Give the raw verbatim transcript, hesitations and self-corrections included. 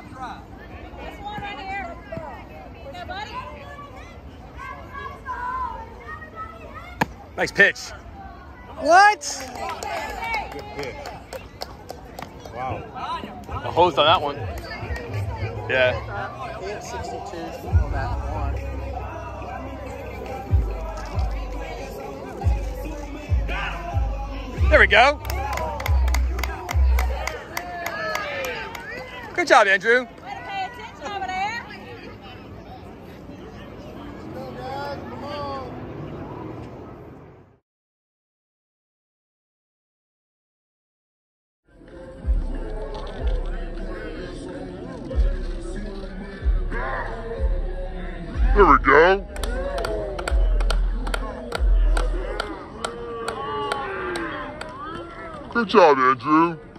This one right here. Yeah, buddy. Nice pitch. What? Good pitch. Wow. A hose on that one. Yeah. He hit sixty-two on that one. There we go. Good job, Andrew. Way to pay attention over there. There we go. Good job, Andrew.